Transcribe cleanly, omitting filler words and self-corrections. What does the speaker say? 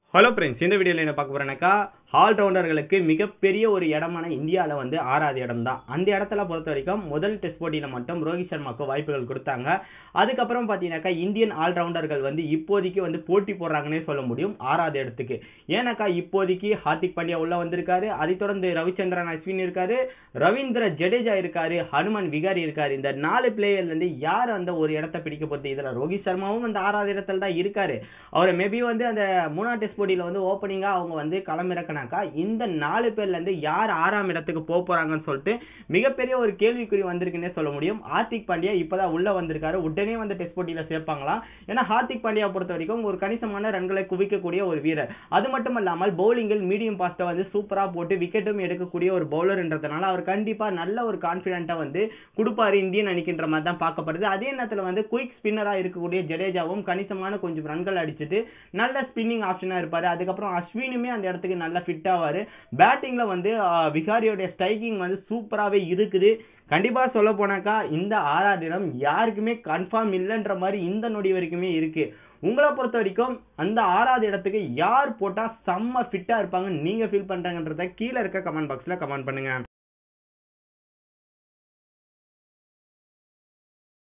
Hello friends, இந்த வீடியோவில் என்ன பார்க்க போகிறேன்னாக்கா ஆல்ரவுண்டர்களுக்கு மிகப்பெரிய ஒரு இடமான இந்தியாவில் வந்து 6வது இடம் தான். அந்த இடத்துல பொறுத்த வரைக்கும் முதல் டெஸ்ட் போட்டியில் மட்டும் ரோஹித் சர்மாவுக்கு வாய்ப்புகள் கொடுத்தாங்க. அதுக்கப்புறம் பார்த்தீங்கன்னாக்கா இந்தியன் ஆல்ரவுண்டர்கள் வந்து இப்போதைக்கு வந்து போட்டி போடுறாங்கன்னே சொல்ல முடியும் 6வது இடத்துக்கு. ஏன்னாக்கா இப்போதைக்கு ஹார்திக் பாண்டியா உள்ள வந்திருக்காரு, அதை தொடர்ந்து ரவிச்சந்திரன் அஸ்வின் இருக்காரு, ரவீந்திர ஜடேஜா இருக்காரு, ஹனுமன் விகாரி இருக்காரு. இந்த 4 பிளேயர்ல இருந்து யார் அந்த ஒரு இடத்தை பிடிக்க போகுது? இதுல ரோஹித் சர்மாவும் அந்த 6வது இடத்துல தான் இருக்காரு. அவர் மேபி வந்து அந்த 3வது டெஸ்ட் போட்டியில வந்து ஓப்பனிங்கா அவங்க வந்து களமிறக்கினாக்கா இந்த 4 பேர்ல இருந்து யார் 6ஆம் இடத்துக்கு போக போறாங்கன்னு சொல்லிட்டு மிகப்பெரிய ஒரு கேள்விக்குறி வந்திருக்குன்னே சொல்ல முடியும். ஹார்திக் பாண்டியா இப்பதான் உள்ள வந்திருக்காரு, உடனே வந்து டெஸ்ட் போட்டியில சேர்ப்பாங்களா? ஏன்னா ஹார்திக் பாண்டியா பொறுத்த வரைக்கும் ஒரு கணிசமான ரன்களை குவிக்கக்கூடிய ஒரு வீரர். அது மட்டும் இல்லாமல் பவுலிங்கில் மீடியம் பாஸ்ட வந்து சூப்பரா போட்டு விக்கெட்டும் எடுக்கக்கூடிய ஒரு பவுலர்ன்றதுனால அவர் கண்டிப்பா நல்ல ஒரு கான்பிடென்ட்டா வந்து கொடுப்பாரு இந்தியன் அணிக்கின்ற மாதிரி தான் பார்க்கப்படுது. அதே நேரத்தில் வந்து குயிக் ஸ்பின்னரா இருக்கக்கூடிய ஜடேஜாவும் கணிசமான கொஞ்சம் ரன்கள் அடிச்சுட்டு நல்ல ஸ்பின்னிங் ஆப்ஷனா இருப்பாரு. அதுக்கப்புறம் அஸ்வினுமே அந்த இடத்துக்கு நல்ல ஃபிட் ஆவாரு. பேட்டிங்ல வந்து விகாரியோட ஸ்ட்ரைக்கிங் வந்து சூப்பராகவே இருக்குது. கண்டிப்பா சொல்ல போனாக்கா இந்த 6வது இடம் யாருக்குமே கன்ஃபார்ம் இல்லைன்ற மாதிரி இந்த நொடி வரைக்குமே இருக்கு. உங்களை பொறுத்த வரைக்கும் அந்த 6வது இடத்துக்கு யார் போட்டா செம்ம ஃபிட்டா இருப்பாங்க நீங்க ஃபீல் பண்றாங்கன்றத கீழே இருக்க கமெண்ட் பாக்ஸ்ல கமெண்ட் பண்ணுங்க.